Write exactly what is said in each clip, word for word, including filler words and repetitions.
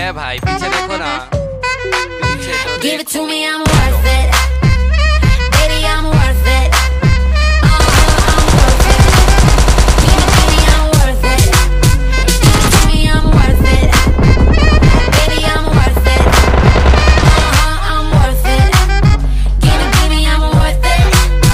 है भाई, पीछे देखो ना, पीछे तो Give it to me, I'm worth it. Baby, I'm worth it. Oh, I'm worth it. Give it to me, I'm worth it. Give it to me, I'm worth it. Baby, I'm worth it. Oh, I'm worth it. Give it to me, I'm worth it.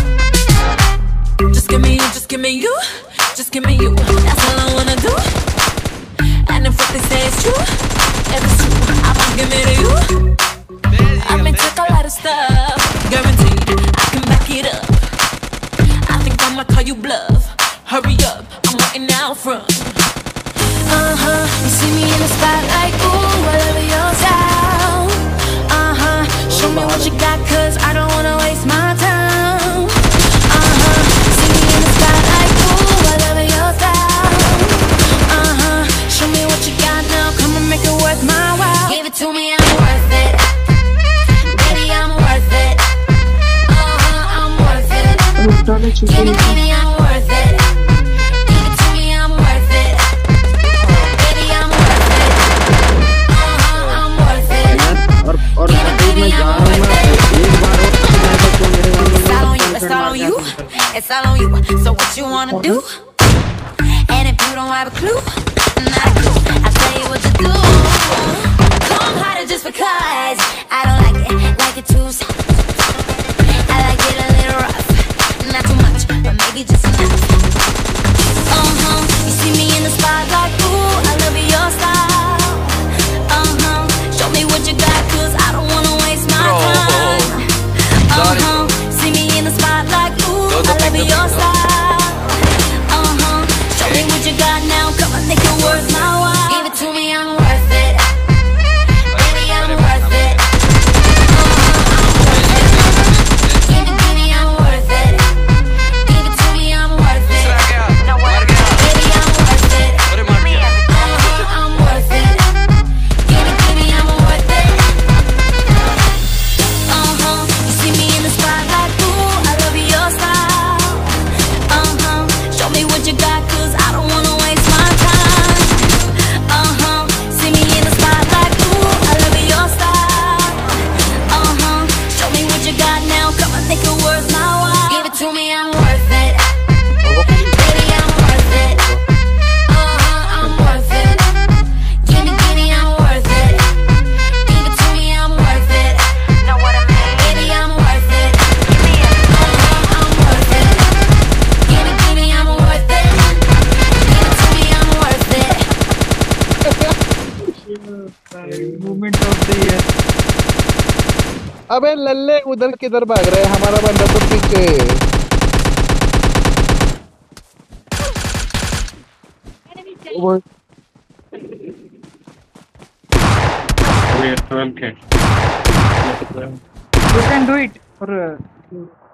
Just give me you, just give me you, just give me you. That's all I wanna do. And if what they say is true, if it's true, I'ma give it to you. I may take a lot of stuff, guaranteed I can back it up. I think I'ma call you bluff. Hurry up, I'm waiting out front. Uh-huh, you see me in the spotlight, ooh, I love your style. Uh-huh, show me what you got, cause I don't wanna waste my time. Uh-huh, see me in the spotlight, ooh, I love your style. Uh-huh, show me what you got now, come and make it worth my while. Give it to me, I'm worth it. Baby, I'm worth it. Uh-huh, I'm worth it. Give it to me, I'm worth it. Give it to me, I'm worth it. Baby, I'm worth it. Uh-huh, I'm worth it. Give it to me, I'm worth it. It's all on you, it's all on you, it's all on you. So what you wanna do? And if you don't have a clue, not a clue, I'll tell you what to do. Come harder just because I don't like it, like it too soft. I like it a little rough, not too much, but maybe just enough. Uh-huh, you see me in the spotlight, ooh, I love your style. Uh-huh, show me what you got, cause I don't wanna waste my time. Uh-huh, see me in the spotlight, ooh, I love your style. Uh-huh, show me what you got now, come on, make it worth my while. Give it to me, I'm worth it. Baby, I'm worth it. Uh-huh, I'm worth it. Give it to me, I'm worth it. Give it to me, I'm worth it. No what? Baby, I'm worth it. Uh-huh, I'm worth it. Give it to me, I'm worth it. Uh-huh, you see me in the spotlight, ooh, I love your style. Uh-huh, show me what you got, cause I don't wanna waste my time. Uh-huh, see me in the spotlight, ooh, I love your style. Uh-huh, show me what you got now, come on, make it worth my while. Give it to me, I'm worth it. Baby, I'm worth it. Uh-huh, I'm worth it. Give me, give me, I'm worth it. Give it to me, I'm worth it. Know what I mean? Baby, I'm worth it. Uh-huh, I'm worth it. Give it to me, I'm worth it. Give it to me, I'm worth it. Movement of the year. अबे लल्ले उधर किधर भाग रहे हैं? हमारा बंदा तो पीछे। वो You can do it. Or